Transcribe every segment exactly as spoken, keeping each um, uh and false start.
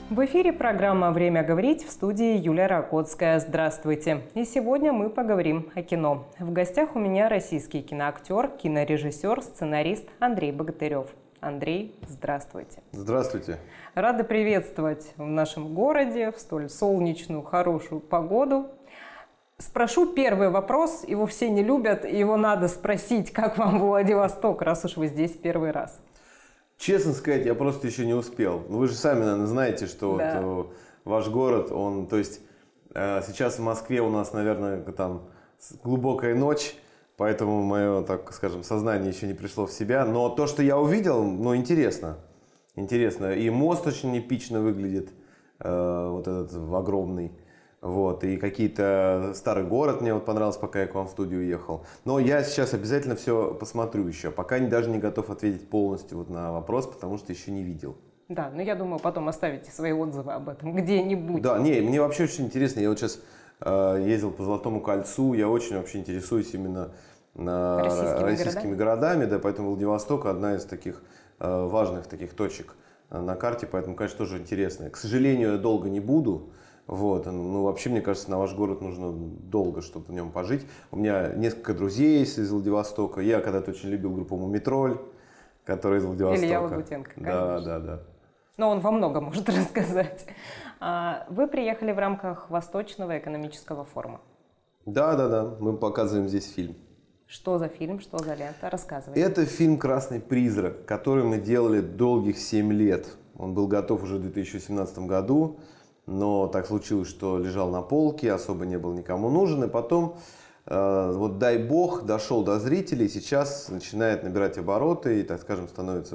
В эфире программа «Время говорить», в студии Юлия Ракотская. Здравствуйте. И сегодня мы поговорим о кино. В гостях у меня российский киноактер, кинорежиссер, сценарист Андрей Богатырев. Андрей, здравствуйте. Здравствуйте. Рада приветствовать в нашем городе в столь солнечную, хорошую погоду. Спрошу первый вопрос, его все не любят, и его надо спросить, как вам Владивосток, раз уж вы здесь первый раз. Честно сказать, я просто еще не успел. Вы же сами, наверное, знаете, что да. вот, ваш город, он, то есть сейчас в Москве у нас, наверное, там глубокая ночь, поэтому мое, так скажем, сознание еще не пришло в себя. Но то, что я увидел, ну, интересно. Интересно. И мост очень эпично выглядит, вот этот огромный. Вот, и какие-то старый город мне вот понравился, пока я к вам в студию уехал. Но я сейчас обязательно все посмотрю еще. Пока не, даже не готов ответить полностью вот на вопрос, потому что еще не видел. Да, но я думаю, потом оставите свои отзывы об этом где-нибудь. Да, не, мне вообще очень интересно. Я вот сейчас э, ездил по Золотому кольцу, я очень вообще интересуюсь именно на российскими, российскими городами, да, поэтому Владивосток одна из таких э, важных таких точек на карте, поэтому, конечно, тоже интересно. К сожалению, я долго не буду. Вот, ну вообще, мне кажется, на ваш город нужно долго, чтобы в нем пожить. У меня несколько друзей есть из Владивостока. Я когда-то очень любил группу «Мумитроль», которая из Владивостока. Илья Лагутенко, конечно. Да, да, да. Но он во многом может рассказать. Вы приехали в рамках Восточного экономического форума. Да, да, да. Мы показываем здесь фильм. Что за фильм, что за лента? Рассказывайте. Это фильм «Красный призрак», который мы делали долгих семь лет. Он был готов уже в две тысячи семнадцатом году. Но так случилось, что лежал на полке, особо не был никому нужен. И потом, э, вот дай бог, дошел до зрителей, сейчас начинает набирать обороты и, так скажем, становится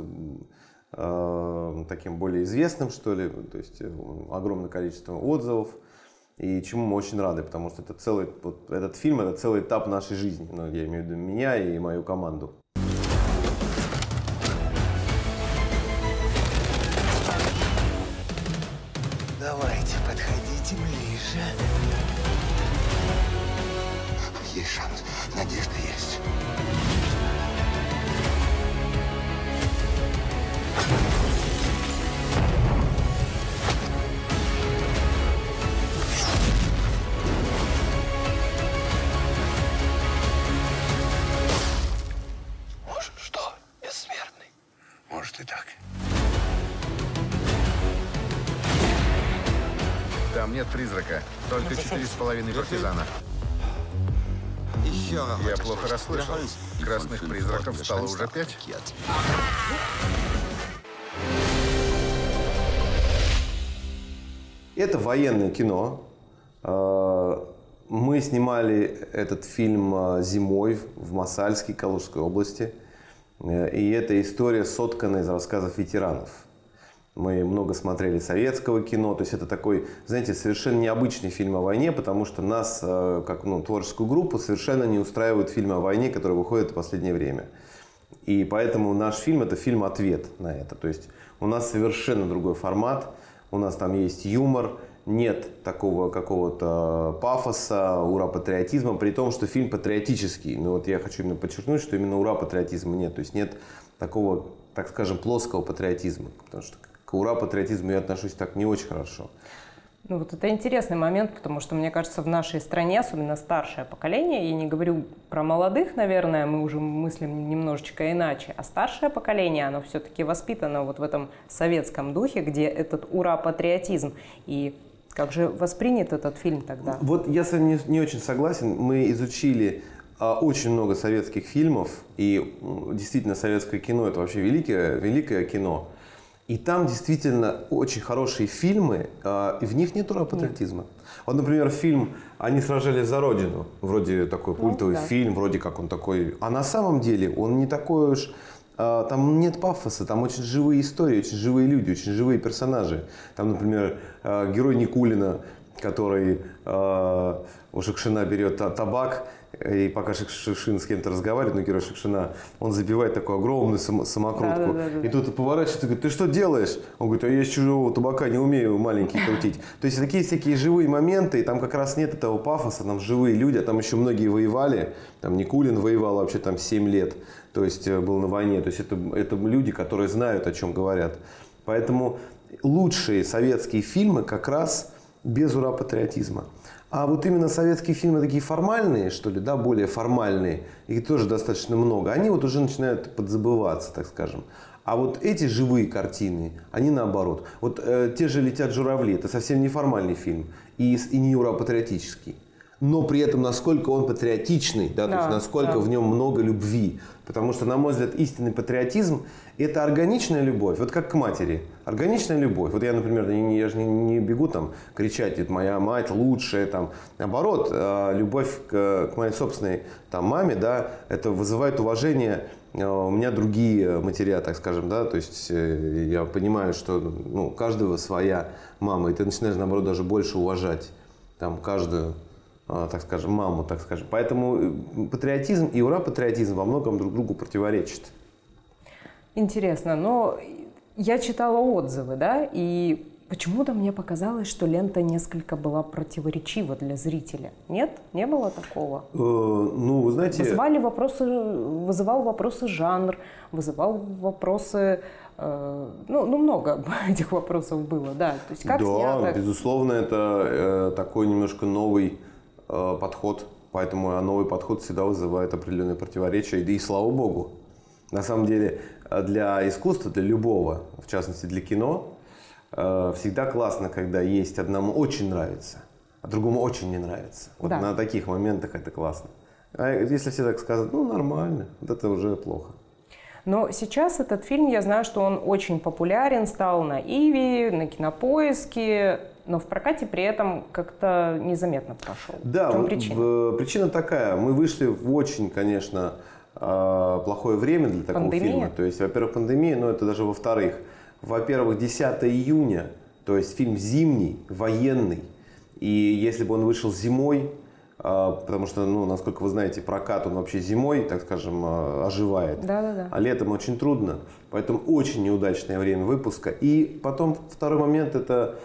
э, таким более известным, что ли. То есть э, огромное количество отзывов. И чему мы очень рады, потому что это целый, вот, этот фильм – это целый этап нашей жизни. Ну, я имею в виду меня и мою команду. Давайте, подходите ближе. Есть шанс, надежда есть. Может, что? Бессмертный? Может и так. Там нет призрака, только четыре с половиной партизана. Я плохо расслышал. Красных призраков стало уже пять. Это военное кино. Мы снимали этот фильм зимой в Мосальске, Калужской области. И это история, сотканная из рассказов ветеранов. Мы много смотрели советского кино, то есть это такой, знаете, совершенно необычный фильм о войне, потому что нас, как ну, творческую группу, совершенно не устраивают фильмы о войне, которые выходят в последнее время. И поэтому наш фильм – это фильм-ответ на это. То есть у нас совершенно другой формат, у нас там есть юмор, нет такого какого-то пафоса, ура-патриотизма, при том, что фильм патриотический. Но вот я хочу именно подчеркнуть, что именно ура-патриотизма нет. То есть нет такого, так скажем, плоского патриотизма, потому что к ура-патриотизму я отношусь так не очень хорошо. Ну вот это интересный момент, потому что, мне кажется, в нашей стране, особенно старшее поколение, я не говорю про молодых, наверное, мы уже мыслим немножечко иначе, а старшее поколение, оно все-таки воспитано вот в этом советском духе, где этот ура-патриотизм. И как же воспринят этот фильм тогда? Вот я с вами не, не очень согласен. Мы изучили а, очень много советских фильмов, и действительно советское кино – это вообще великое, великое кино. И там действительно очень хорошие фильмы, э, и в них нет ура-патриотизма. Нет. Вот, например, фильм «Они сражались за Родину». Вроде такой культовый ну, да. фильм, вроде как он такой. А на самом деле он не такой уж... Э, там нет пафоса, там очень живые истории, очень живые люди, очень живые персонажи. Там, например, э, герой Никулина, который э, у Шукшина берет табак, и пока Шукшин с кем-то разговаривает, ну, герой Шукшина, он забивает такую огромную самокрутку. Да, да, да, да. И тут поворачивается и говорит: ты что делаешь? Он говорит: а я из чужого табака не умею маленький крутить. То есть такие всякие живые моменты, и там как раз нет этого пафоса, там живые люди, а там еще многие воевали. Там Никулин воевал вообще там семь лет, то есть был на войне. То есть это, это люди, которые знают, о чем говорят. Поэтому лучшие советские фильмы как раз без ура-патриотизма. А вот именно советские фильмы такие формальные, что ли, да, более формальные, их тоже достаточно много, они вот уже начинают подзабываться, так скажем. А вот эти живые картины, они наоборот. Вот э, те же «Летят журавли» — это совсем не формальный фильм и, и не ура-патриотический. Но при этом насколько он патриотичный, да, да, то есть насколько да. в нем много любви. Потому что, на мой взгляд, истинный патриотизм – это органичная любовь, вот как к матери. Органичная любовь. Вот я, например, не, я же не, не бегу там кричать, это моя мать лучшая. Там. Наоборот, любовь к, к моей собственной там, маме, да, это вызывает уважение. У меня другие матеря, так скажем, да, то есть я понимаю, что ну, у каждого своя мама, и ты начинаешь, наоборот, даже больше уважать там, каждую, так скажем, маму, так скажем. Поэтому патриотизм и ура-патриотизм во многом друг другу противоречат. Интересно, но я читала отзывы, да, и почему-то мне показалось, что лента несколько была противоречива для зрителя. Нет? Не было такого? Э, ну, вы знаете... Вызывали вопросы, вызывал вопросы жанр, вызывал вопросы... Э, ну, ну, много этих вопросов было, да. То есть как да, снято... безусловно, это э, такой немножко новый э, подход. Поэтому новый подход всегда вызывает определенные противоречия. И, и слава богу. На самом деле, для искусства, для любого, в частности для кино, всегда классно, когда есть одному очень нравится, а другому очень не нравится. Вот да. На таких моментах это классно. А если все так скажут, ну нормально, вот это уже плохо. Но сейчас этот фильм, я знаю, что он очень популярен, стал на Иви, на Кинопоиске, но в прокате при этом как-то незаметно прошел. Да, в чем вот причина? В, причина такая. Мы вышли в очень, конечно, плохое время для такого Пандемия? фильма. То есть, во-первых, пандемия, но это даже во-вторых. Во-первых, десятого июня, то есть фильм зимний, военный. И если бы он вышел зимой, потому что, ну, насколько вы знаете, прокат, он вообще зимой, так скажем, оживает. Да, да, да. А летом очень трудно. Поэтому очень неудачное время выпуска. И потом второй момент, это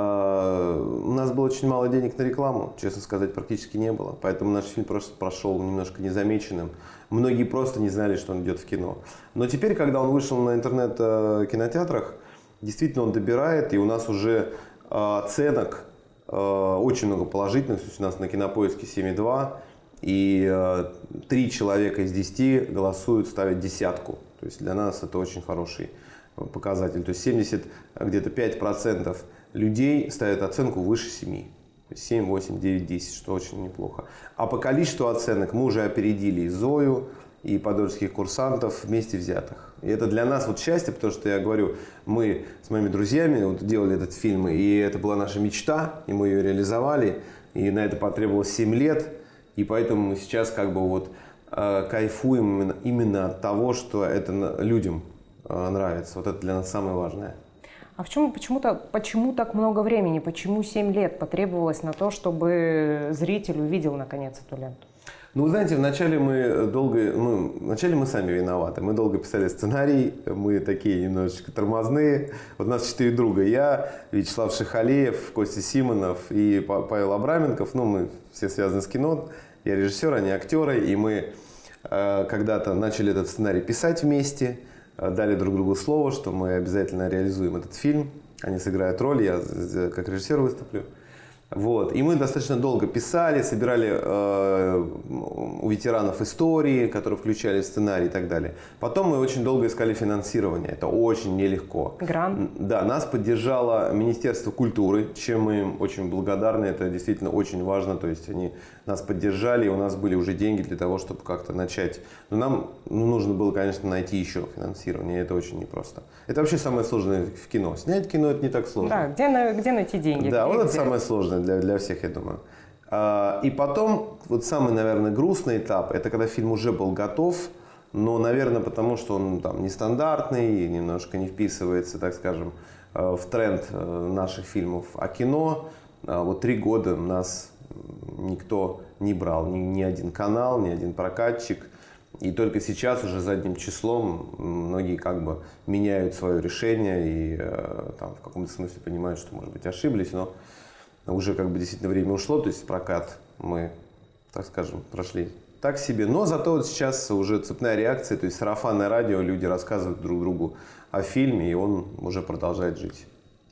у нас было очень мало денег на рекламу, честно сказать, практически не было. Поэтому наш фильм просто прошел немножко незамеченным. Многие просто не знали, что он идет в кино. Но теперь, когда он вышел на интернет-кинотеатрах, действительно он добирает, и у нас уже оценок очень много положительных. То есть у нас на Кинопоиске семь и два, и три человека из десяти голосуют, ставят десятку. То есть для нас это очень хороший показатель. То есть семьдесят, где-то пять процентов людей ставят оценку выше семи. семь, восемь, девять, десять, что очень неплохо. А по количеству оценок мы уже опередили и Зою, и подольских курсантов вместе взятых. И это для нас вот счастье, потому что я говорю, мы с моими друзьями вот делали этот фильм, и это была наша мечта, и мы ее реализовали, и на это потребовалось семь лет, и поэтому мы сейчас как бы вот э, кайфуем именно, именно от того, что это людям э, нравится. Вот это для нас самое важное. А в чем, почему-то, почему так много времени, почему семь лет потребовалось на то, чтобы зритель увидел наконец эту ленту? Ну, вы знаете, вначале мы долго, ну, вначале мы сами виноваты. Мы долго писали сценарий, мы такие немножечко тормозные. Вот у нас четыре друга. Я, Вячеслав Шихалеев, Костя Симонов и Павел Абраменков. Ну, мы все связаны с кино. Я режиссер, они актеры. И мы э, когда-то начали этот сценарий писать вместе. Дали друг другу слово, что мы обязательно реализуем этот фильм. Они сыграют роль, я как режиссер выступлю. Вот. И мы достаточно долго писали, собирали э, у ветеранов истории, которые включали в сценарий и так далее. Потом мы очень долго искали финансирование. Это очень нелегко. Грант? Да, нас поддержало Министерство культуры, чем мы им очень благодарны. Это действительно очень важно. То есть они нас поддержали, и у нас были уже деньги для того, чтобы как-то начать. Но нам ну, нужно было, конечно, найти еще финансирование. И это очень непросто. Это вообще самое сложное в кино. Снять кино – это не так сложно. Да, где, где найти деньги? Да, где, вот где? это самое сложное для, для всех, я думаю. А, и потом, вот самый, наверное, грустный этап, это когда фильм уже был готов, но, наверное, потому что он там нестандартный, немножко не вписывается, так скажем, в тренд наших фильмов. А кино, вот три года нас никто не брал, ни, ни один канал, ни один прокатчик. И только сейчас, уже задним числом, многие как бы меняют свое решение и там, в каком-то смысле понимают, что, может быть, ошиблись, но уже как бы действительно время ушло, то есть прокат мы, так скажем, прошли так себе. Но зато вот сейчас уже цепная реакция, то есть сарафанное радио, люди рассказывают друг другу о фильме, и он уже продолжает жить.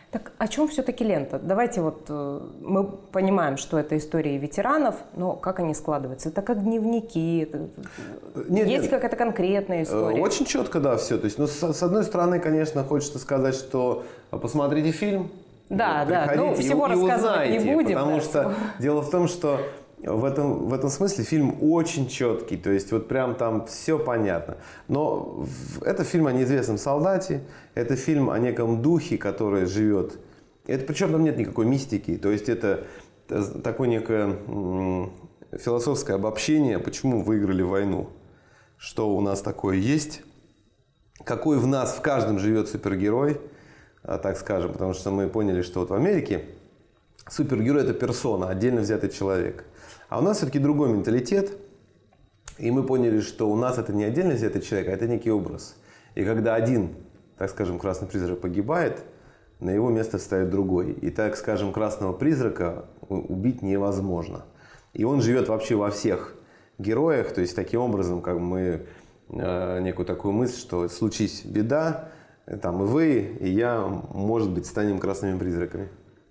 Так о чем все-таки лента? Давайте вот э, мы понимаем, что это истории ветеранов, но как они складываются? Это как дневники? Это, нет, есть нет. какая-то конкретная история? Очень четко, да, все. То есть, ну, с, с одной стороны, конечно, хочется сказать, что посмотрите фильм. Да, вот, да. Ну, и, всего и рассказывать узнаете, не будем. Потому да, что всего. дело в том, что в этом, в этом смысле фильм очень четкий, то есть вот прям там все понятно. Но это фильм о неизвестном солдате, это фильм о неком духе, который живет. Это, причем там нет никакой мистики, то есть это такое некое м, философское обобщение, почему выиграли войну, что у нас такое есть, какой в нас в каждом живет супергерой, так скажем, потому что мы поняли, что вот в Америке супергерой – это персона, отдельно взятый человек. А у нас все-таки другой менталитет, и мы поняли, что у нас это не отдельно взятый человек, а это некий образ. И когда один, так скажем, красный призрак погибает, на его место встает другой. И, так скажем, красного призрака убить невозможно. И он живет вообще во всех героях, то есть таким образом, как мы э, некую такую мысль, что случись беда, там и вы, и я, может быть, станем красными призраками.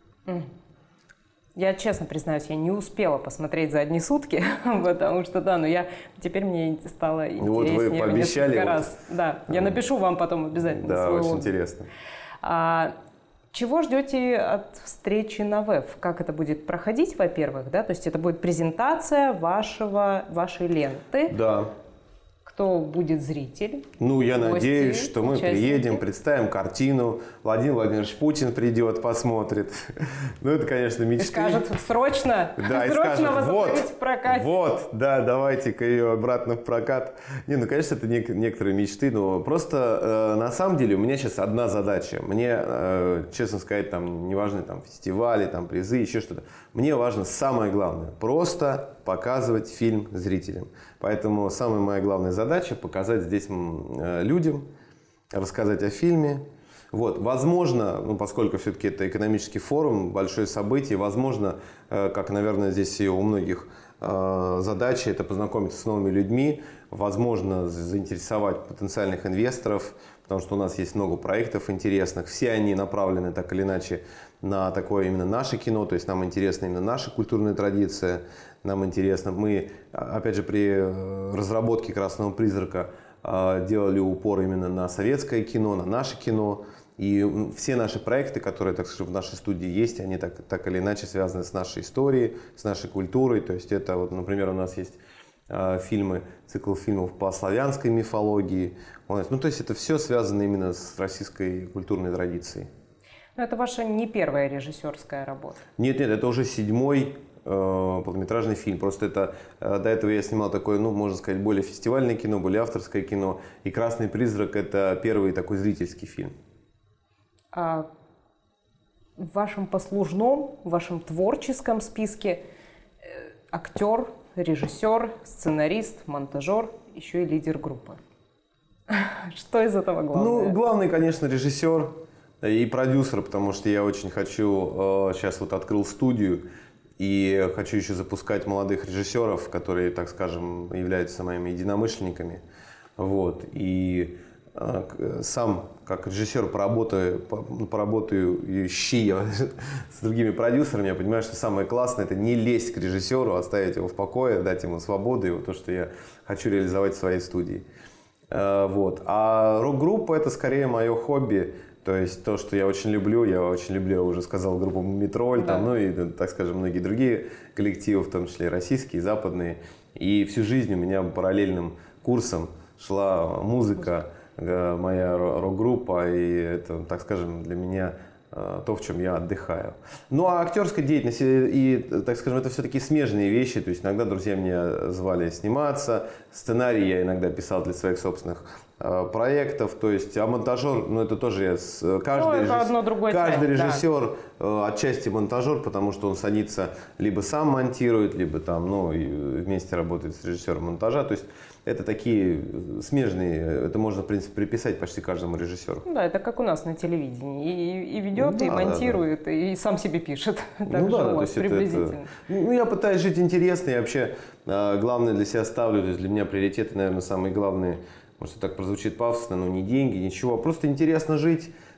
Я честно признаюсь, я не успела посмотреть за одни сутки, потому что, да, но я теперь мне стало интереснее. Вот вы пообещали. Вот, раз. Да, я напишу вам потом обязательно. Да, очень отзыв. интересно. А, чего ждете от встречи на ВЭФ? Как это будет проходить, во-первых, да? То есть это будет презентация вашего, вашей ленты. Да. Кто будет зритель? Ну, я гости, надеюсь, что мы участники. приедем, представим картину, Владимир Владимирович Путин придет, посмотрит. Ну, это, конечно, мечты. И скажет, срочно, да, срочно скажет, возобновить вот, в прокате. Вот, да, давайте-ка ее обратно в прокат. Не, ну, конечно, это не, некоторые мечты, но просто э, на самом деле у меня сейчас одна задача. Мне, э, честно сказать, там, не важны там, фестивали, там, призы, еще что-то. Мне важно самое главное – просто показывать фильм зрителям. Поэтому самая моя главная задача – показать здесь э, людям, рассказать о фильме. Вот, возможно, ну, поскольку все-таки это экономический форум, большое событие, возможно, э, как, наверное, здесь и у многих э, задача, это познакомиться с новыми людьми, возможно, заинтересовать потенциальных инвесторов, потому что у нас есть много проектов интересных, все они направлены так или иначе на такое именно наше кино, то есть нам интересна именно наша культурная традиция, нам интересно, мы, опять же, при разработке «Красного призрака» делали упор именно на советское кино, на наше кино. И все наши проекты, которые, так скажем, в нашей студии есть, они так, так или иначе связаны с нашей историей, с нашей культурой. То есть это, вот, например, у нас есть э, фильмы, цикл фильмов по славянской мифологии. Ну, то есть это все связано именно с российской культурной традицией. Но это ваша не первая режиссерская работа. Нет, нет, это уже седьмой э, полнометражный фильм. Просто это э, до этого я снимал такое, ну, можно сказать, более фестивальное кино, более авторское кино. И «Красный призрак» — это первый такой зрительский фильм. А в вашем послужном, в вашем творческом списке э, актер, режиссер, сценарист, монтажер, еще и лидер группы. Что из этого главное? Ну, главный, конечно, режиссер и продюсер, потому что я очень хочу, э, сейчас вот открыл студию, и хочу еще запускать молодых режиссеров, которые, так скажем, являются моими единомышленниками. Вот. И э, сам, как режиссер, поработаю, поработаю ищи с другими продюсерами, я понимаю, что самое классное – это не лезть к режиссеру, оставить его в покое, дать ему свободу, и вот то, что я хочу реализовать в своей студии. Э, вот. А рок-группа – это скорее мое хобби. То есть то, что я очень люблю, я очень люблю, я уже сказал, группу «Метроль», да. там, ну и, так скажем, многие другие коллективы, в том числе российские, западные. И всю жизнь у меня параллельным курсом шла музыка, моя рок-группа, и это, так скажем, для меня то, в чем я отдыхаю. Ну а актерская деятельность, и, так скажем, это все-таки смежные вещи, то есть иногда друзья меня звали сниматься, сценарий я иногда писал для своих собственных проектов, то есть, а монтажер, ну это тоже я, с, каждый, ну, это одно, каждый тайм, режиссер да. отчасти монтажер, потому что он садится, либо сам монтирует, либо там, ну, и вместе работает с режиссером монтажа, то есть это такие смежные, это можно, в принципе, приписать почти каждому режиссеру. Да, это как у нас на телевидении, и, и ведет, да, и монтирует, да, да. и сам себе пишет, ну, так да, же да, у вас то есть приблизительно. Это, это, ну, я пытаюсь жить интересно, и вообще главное для себя ставлю, то есть для меня приоритеты, наверное, самые главные. Может, так прозвучит пафосно, но не деньги, ничего. Просто интересно жить,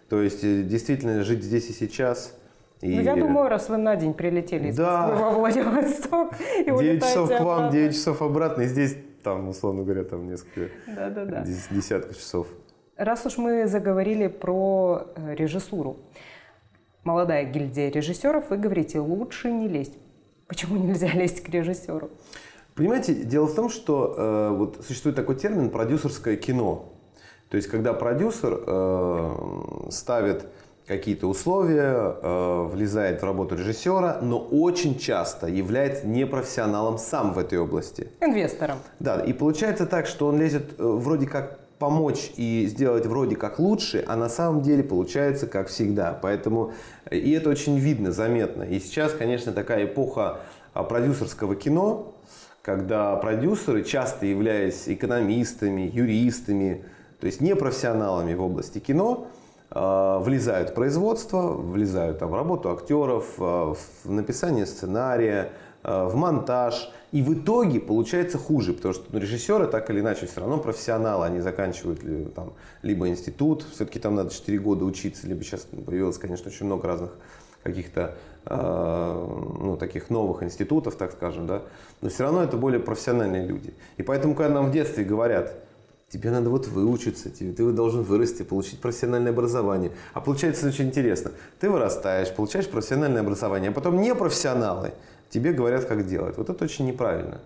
То есть действительно жить здесь и сейчас. И... Ну, я думаю, раз вы на день прилетели из да. Москвы во Владивосток и девять часов к вам, обратно. девять часов обратно, и здесь, там, условно говоря, там несколько да, да, да. десятков часов. Раз уж мы заговорили про режиссуру, молодая гильдия режиссеров, вы говорите, лучше не лезть. Почему нельзя лезть к режиссеру? Понимаете, дело в том, что э, вот существует такой термин «продюсерское кино». То есть, когда продюсер э, ставит какие-то условия, э, влезает в работу режиссера, но очень часто является непрофессионалом сам в этой области. Инвестором. Да, и получается так, что он лезет э, вроде как помочь и сделать вроде как лучше, а на самом деле получается как всегда. Поэтому и это очень видно, заметно. И сейчас, конечно, такая эпоха продюсерского кино, когда продюсеры, часто являясь экономистами, юристами, то есть непрофессионалами в области кино, влезают в производство, влезают там, в работу актеров, в написание сценария, в монтаж. И в итоге получается хуже, потому что ну, режиссеры так или иначе все равно профессионалы, они заканчивают там, либо институт, все-таки там надо четыре года учиться, либо сейчас появилось, конечно, очень много разных каких-то э, ну, таких новых институтов, так скажем, да, но все равно это более профессиональные люди. И поэтому, когда нам в детстве говорят, тебе надо вот выучиться, тебе, ты должен вырасти, получить профессиональное образование. А получается очень интересно. Ты вырастаешь, получаешь профессиональное образование, а потом непрофессионалы тебе говорят, как делать. Вот это очень неправильно.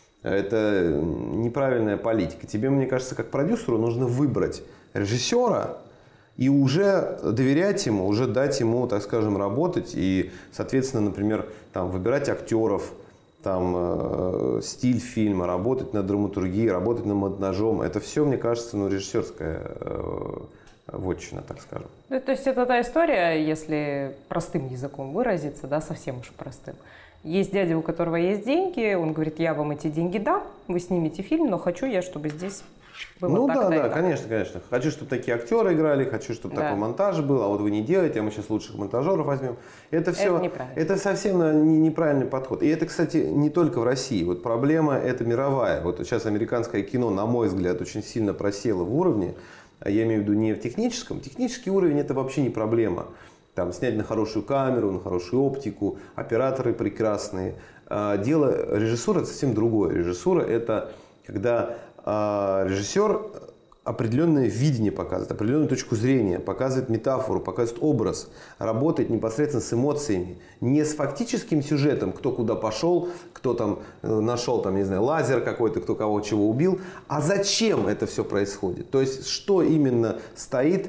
Это неправильная политика. Тебе, мне кажется, как продюсеру нужно выбрать режиссера и уже доверять ему, уже дать ему, так скажем, работать. И, соответственно, например, там, выбирать актеров, там, э, стиль фильма, работать над драматургией, работать над монтажом. Это все, мне кажется, ну, режиссерская э, вотчина, так скажем. Ну, то есть это та история, если простым языком выразиться, да, совсем уж простым. Есть дядя, у которого есть деньги, он говорит, я вам эти деньги дам, вы снимете фильм, но хочу я, чтобы здесь было ну так-то да, и да, так. конечно, конечно. Хочу, чтобы такие актеры играли, хочу, чтобы Да. такой монтаж был, а вот вы не делаете, а мы сейчас лучших монтажеров возьмем. Это все, Это неправильно. это совсем не- неправильный подход. И это, кстати, не только в России. Вот проблема это мировая. Вот сейчас американское кино, на мой взгляд, очень сильно просело в уровне. Я имею в виду не в техническом. Технический уровень это вообще не проблема. Там снять на хорошую камеру, на хорошую оптику, операторы прекрасные. Дело режиссуры это совсем другое. Режиссура это когда режиссер определенное видение показывает, определенную точку зрения, показывает метафору, показывает образ, работает непосредственно с эмоциями, не с фактическим сюжетом, кто куда пошел, кто там нашел, там, не знаю, лазер какой-то, кто кого чего убил, а зачем это все происходит, то есть что именно стоит.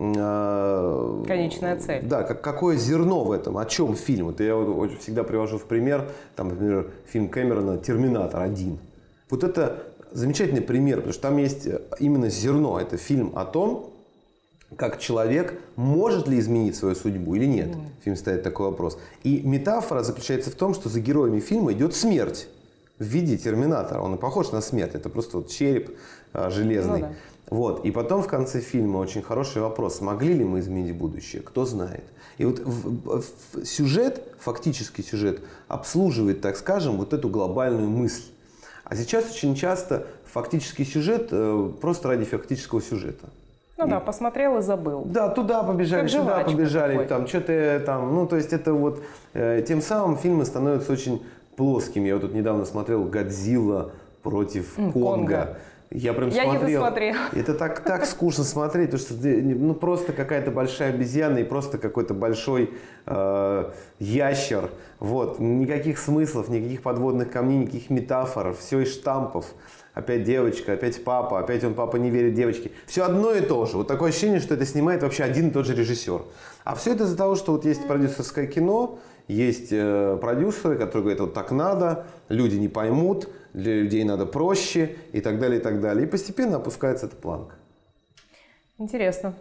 Конечная цель. Да, как, какое зерно в этом, о чем фильм. Это я вот всегда привожу в пример, там, например, фильм Кэмерона «Терминатор один». Вот это замечательный пример, потому что там есть именно зерно. Это фильм о том, как человек может ли изменить свою судьбу или нет. Mm. Фильм ставит такой вопрос. И метафора заключается в том, что за героями фильма идет смерть в виде терминатора. Он и похож на смерть. Это просто вот череп а, железный. Ну, да. Вот. И потом в конце фильма очень хороший вопрос. Смогли ли мы изменить будущее? Кто знает. И вот в, в, сюжет, фактический сюжет, обслуживает, так скажем, вот эту глобальную мысль. А сейчас очень часто фактический сюжет э, просто ради фактического сюжета. Ну и, да, посмотрел и забыл. Да, туда побежали, как сюда побежали, такой. там что-то там, ну то есть это вот, э, тем самым фильмы становятся очень плоскими. Я вот тут недавно смотрел «Годзилла против М, Конга». Конга. Я прям Я смотрел. не досмотрел. Это так, так скучно смотреть, потому что ну, просто какая-то большая обезьяна и просто какой-то большой э, ящер. Вот. Никаких смыслов, никаких подводных камней, никаких метафор. Все из штампов. Опять девочка, опять папа, опять он папа не верит девочке. Все одно и то же. Вот такое ощущение, что это снимает вообще один и тот же режиссер. А все это из-за того, что вот есть продюсерское кино, есть э, продюсеры, которые говорят, вот так надо, люди не поймут, для людей надо проще и так далее, и так далее. И постепенно опускается эта планка. Интересно.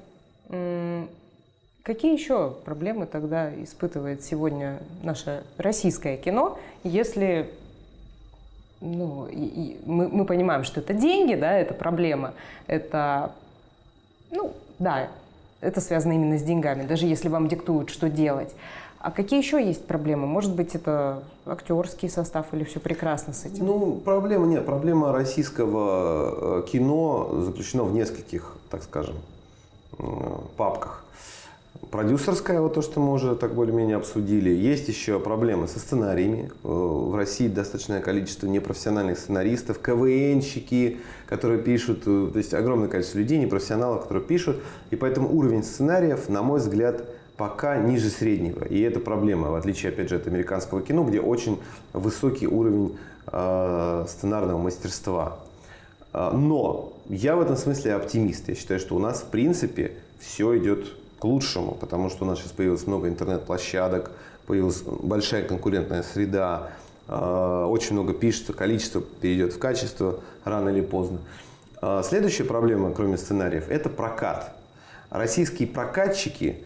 Какие еще проблемы тогда испытывает сегодня наше российское кино, если ну, и, и мы, мы понимаем, что это деньги, да, это проблема, это, ну, да, это связано именно с деньгами, даже если вам диктуют, что делать. А какие еще есть проблемы? Может быть, это актерский состав или все прекрасно с этим? Ну, проблема нет. Проблема российского кино заключена в нескольких, так скажем, папках. продюсерская, вот то, что мы уже так более-менее обсудили. Есть еще проблемы со сценариями. В России достаточное количество непрофессиональных сценаристов, КВНщики, которые пишут, то есть огромное количество людей, непрофессионалов, которые пишут. И поэтому уровень сценариев, на мой взгляд, пока ниже среднего. И это проблема, в отличие, опять же, от американского кино, где очень высокий уровень э, сценарного мастерства. Но я в этом смысле оптимист. Я считаю, что у нас, в принципе, все идет к лучшему, потому что у нас сейчас появилось много интернет-площадок, появилась большая конкурентная среда, очень много пишется, количество перейдет в качество рано или поздно. Следующая проблема, кроме сценариев, это прокат. Российские прокатчики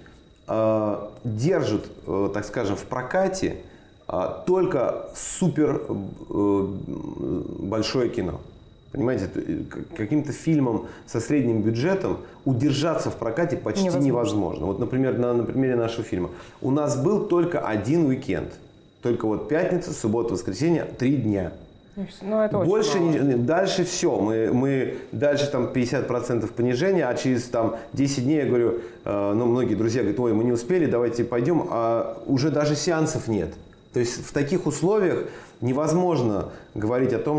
держат, так скажем, в прокате только супер большое кино. Понимаете, каким-то фильмом со средним бюджетом удержаться в прокате почти невозможно. невозможно. Вот, например, на, на примере нашего фильма. У нас был только один уикенд. Только вот пятница, суббота, воскресенье, три дня. Ну, это Больше не, дальше все. Мы, мы дальше там пятьдесят процентов понижения, а через там десять дней я говорю, э, ну, многие друзья говорят, ой, мы не успели, давайте пойдем, а уже даже сеансов нет. То есть в таких условиях невозможно говорить о том,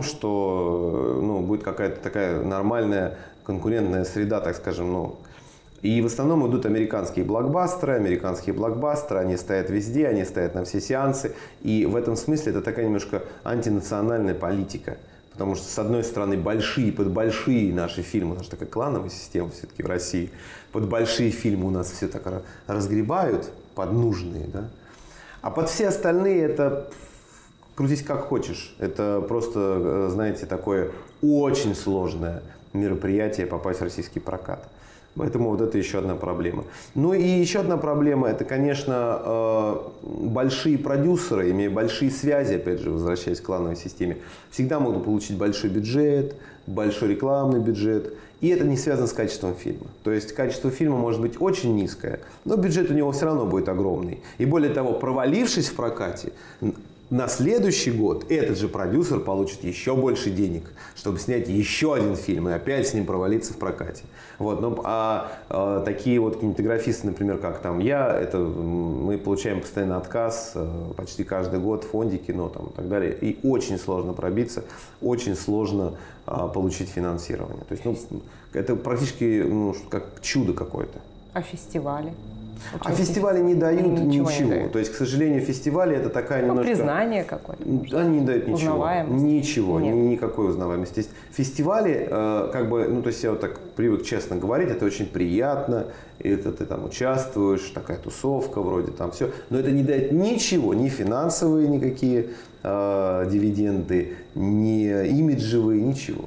что ну, будет какая-то такая нормальная конкурентная среда, так скажем. Ну. И в основном идут американские блокбастеры, американские блокбастеры, они стоят везде, они стоят на все сеансы. И в этом смысле это такая немножко антинациональная политика. Потому что, с одной стороны, большие, под большие наши фильмы, у нас такая клановая система все-таки в России, под большие фильмы у нас все так разгребают, под нужные, да. А под все остальные это крутись как хочешь. Это просто, знаете, такое очень сложное мероприятие попасть в российский прокат. Поэтому вот это еще одна проблема. Ну и еще одна проблема, это, конечно, большие продюсеры, имея большие связи, опять же, возвращаясь к клановой системе, всегда могут получить большой бюджет, большой рекламный бюджет. И это не связано с качеством фильма. То есть качество фильма может быть очень низкое, но бюджет у него все равно будет огромный. И более того, провалившись в прокате, на следующий год этот же продюсер получит еще больше денег, чтобы снять еще один фильм и опять с ним провалиться в прокате. Вот. Ну, а, а такие вот кинематографисты, например, как там я, это мы получаем постоянно отказ почти каждый год в фонде кино там, и так далее. И очень сложно пробиться, очень сложно а, получить финансирование. То есть, ну, это практически ну, как чудо какое-то. А фестивали? А фестивали не дают ничего. ничего. Не дают. То есть, к сожалению, фестивали это такая ну, немножко... признание какое-то. Они не дают ничего. Узнаваемость? Ничего, Нет. никакой узнаваемости. То есть, фестивали, э, как бы, ну, то есть я вот так привык честно говорить, это очень приятно, это ты там участвуешь, такая тусовка вроде там все, но это не дает ничего, ни финансовые никакие э, дивиденды, ни имиджевые, ничего.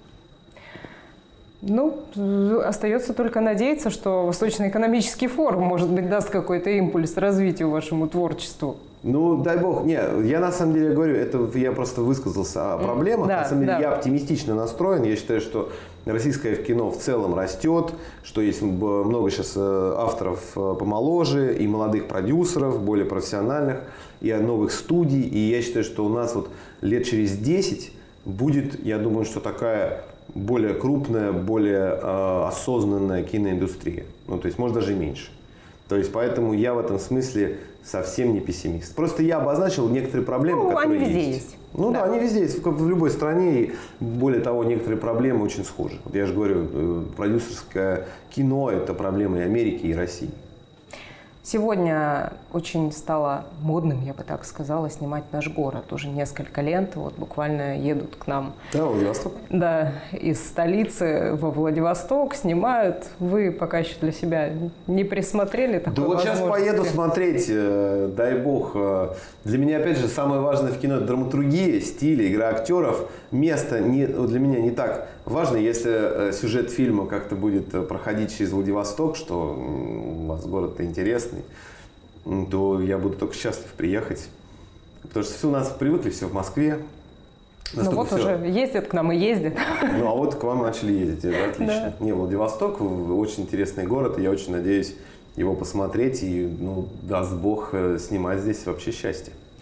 Ну, остается только надеяться, что Восточно-экономический форум, может быть, даст какой-то импульс развитию вашему творчеству. Ну, дай бог. Не, я на самом деле говорю, это я просто высказался о проблемах. Да, на самом деле да. я оптимистично настроен. Я считаю, что российское кино в целом растет, что есть много сейчас авторов помоложе и молодых продюсеров, более профессиональных, и новых студий. И я считаю, что у нас вот лет через десять будет, я думаю, что такая более крупная, более э, осознанная киноиндустрия. Ну, то есть, может, даже меньше. То есть, поэтому я в этом смысле совсем не пессимист. Просто я обозначил некоторые проблемы, ну, которые они везде есть. есть. Ну да. да, они везде есть, в, в любой стране. И более того, некоторые проблемы очень схожи. Вот я же говорю, продюсерское кино – это проблемы и Америки, и России. Сегодня очень стало модным, я бы так сказала, снимать наш город. Уже несколько лент вот буквально едут к нам. Да, Владивосток. Да, из столицы во Владивосток снимают. Вы пока еще для себя не присмотрели такой Да вот сейчас поеду смотреть, э, дай бог. Э, для меня, опять же, самое важное в кино – это драматургия, стиль, игра актеров. Место не, для меня не так важно, если э, сюжет фильма как-то будет проходить через Владивосток, что э, у вас город-то интересный, то я буду только счастлив приехать. Потому что все у нас привыкли, все в Москве. Ну вот все. Уже ездят к нам и ездят. Ну а вот к вам начали ездить, это отлично. Да. Не, Владивосток очень интересный город, и я очень надеюсь его посмотреть, и, ну, даст Бог, снимать здесь вообще счастье.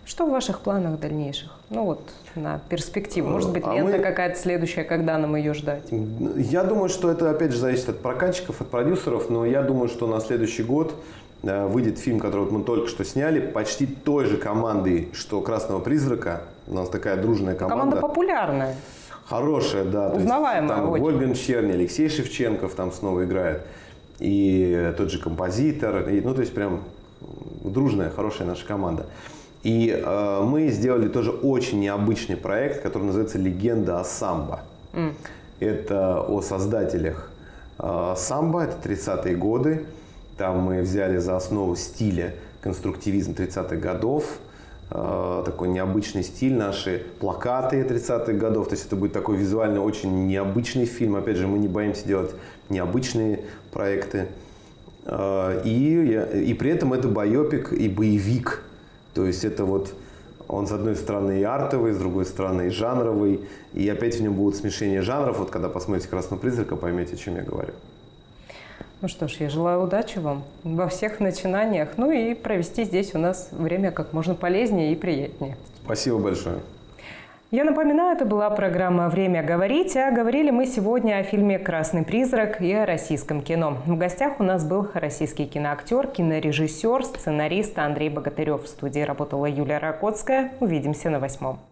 Что в ваших планах дальнейших? Ну вот на перспективу. Может быть, А лента мы- какая-то следующая, когда нам ее ждать? Я думаю, что это опять же зависит от прокатчиков, от продюсеров, но я думаю, что на следующий год э, выйдет фильм, который вот мы только что сняли, почти той же командой, что «Красного призрака». У нас такая дружная команда. Команда популярная. Хорошая, да. То есть Узнаваемая там очень. Вольган Черни, Алексей Шевченков там снова играет. И тот же композитор. И, ну, то есть прям дружная, хорошая наша команда. И э, мы сделали тоже очень необычный проект, который называется «Легенда о самбо». Mm. Это о создателях э, самбо, это тридцатые годы. Там мы взяли за основу стиля конструктивизм тридцатых годов. Э, такой необычный стиль, наши плакаты тридцатых годов. То есть это будет такой визуально очень необычный фильм. Опять же, мы не боимся делать необычные проекты. Э, и, и при этом это байопик и боевик. То есть это вот он с одной стороны и артовый, с другой стороны и жанровый. И опять в нем будут смешения жанров. Вот когда посмотрите «Красного призрака», поймете, о чем я говорю. Ну что ж, я желаю удачи вам во всех начинаниях. Ну и провести здесь у нас время как можно полезнее и приятнее. Спасибо большое. Я напоминаю, это была программа «Время говорить», а говорили мы сегодня о фильме «Красный призрак» и о российском кино. В гостях у нас был российский киноактер, кинорежиссер, сценарист Андрей Богатырев. В студии работала Юлия Ракотская. Увидимся на восьмом.